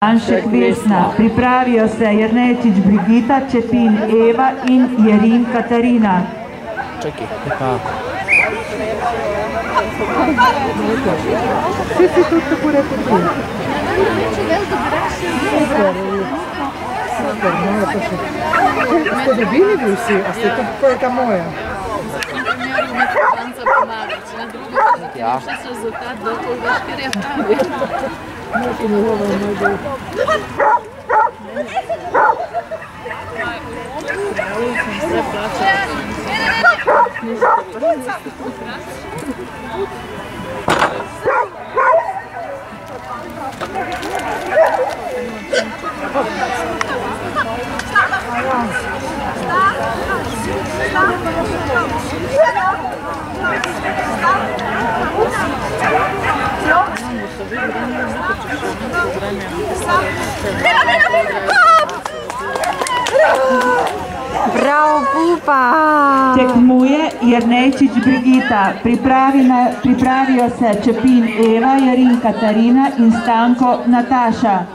Anšek Vesna, pripravijo se Jernejčič Brigita, Čepin Eva in Jerin Katarina. Čekaj. Vsi si tudi tako rekel ti. Super, malo pa še. Ste dobili vi vsi, a ste to je ta moja? Ja. Nekaj njegova je moj del. Bravo, pupa! Tekmuje Jernejčič Brigita, pripravijo se Čepin Eva, Jerin Katarina in Stanko Nataša.